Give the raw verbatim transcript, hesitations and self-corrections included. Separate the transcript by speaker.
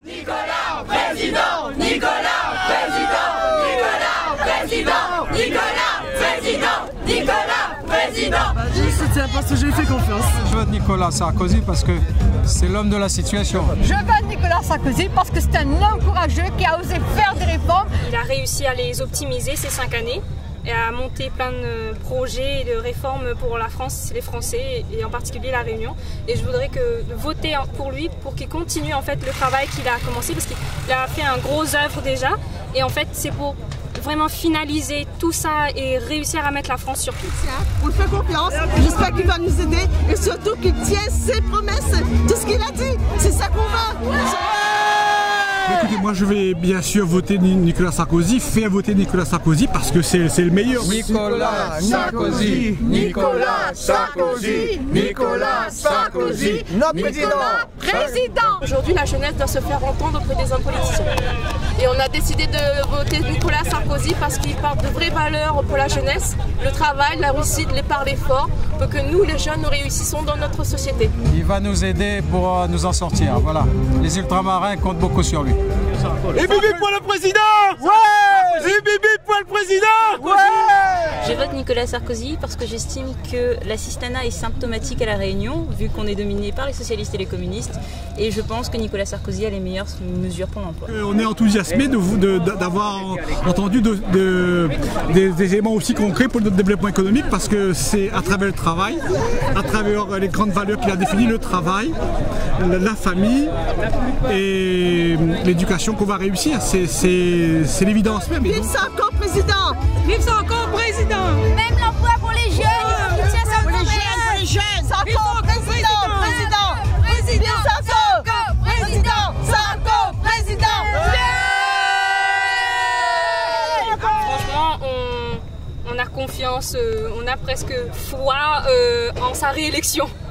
Speaker 1: Nicolas président, Nicolas président, Nicolas président, Nicolas président, Nicolas président.
Speaker 2: Je soutiens parce que je lui fais confiance.
Speaker 3: Je vote Nicolas Sarkozy parce que c'est l'homme de la situation.
Speaker 4: Je vote Nicolas Sarkozy parce que c'est un homme courageux qui a osé faire des réformes.
Speaker 5: Il a réussi à les optimiser ces cinq années et à monter plein de projets et de réformes pour la France, les Français et en particulier la Réunion. Et je voudrais que voter pour lui pour qu'il continue en fait le travail qu'il a commencé parce qu'il a fait un gros œuvre déjà. Et en fait c'est pour vraiment finaliser tout ça et réussir à mettre la France sur pied.
Speaker 2: On lui fait confiance, j'espère qu'il va nous aider et surtout qu'il tient ses promesses, tout ce qu'il a dit, c'est ça qu'on veut.
Speaker 6: Écoutez, moi je vais bien sûr voter Nicolas Sarkozy, faire voter Nicolas Sarkozy parce que c'est le meilleur.
Speaker 3: Nicolas Sarkozy,
Speaker 1: Nicolas Sarkozy, Nicolas Sarkozy, notre président.
Speaker 4: Président.
Speaker 7: Aujourd'hui, la jeunesse doit se faire entendre auprès des hommes politiciens. Et on a décidé de voter Nicolas Sarkozy parce qu'il porte de vraies valeurs pour la jeunesse, le travail, la réussite, les par l'effort, pour que nous, les jeunes, nous réussississons dans notre société.
Speaker 3: Il va nous aider pour nous en sortir. Voilà. Les ultramarins comptent beaucoup sur lui.
Speaker 6: Et bibi pour le président! Ouais! Et bibi pour le président! Ouais!
Speaker 8: Je vote Nicolas Sarkozy parce que j'estime que l'assistanat est symptomatique à La Réunion, vu qu'on est dominé par les socialistes et les communistes. Et je pense que Nicolas Sarkozy a les meilleures mesures pour l'emploi.
Speaker 6: On est enthousiasmé d'avoir entendu de, de, des, des éléments aussi concrets pour notre développement économique parce que c'est à travers le travail, à travers les grandes valeurs qu'il a définies, le travail, la, la famille et l'éducation qu'on va réussir. C'est l'évidence même.
Speaker 2: Vive Sarko président!
Speaker 4: Vive Sarko président!
Speaker 9: Même l'emploi pour les jeunes, il soutient ça
Speaker 2: pour les jeunes, pour les jeunes! Sarko président! Président! Président! Sarko président! Sarko président!
Speaker 5: Franchement, on, on a confiance, euh, on a presque foi euh, en sa réélection.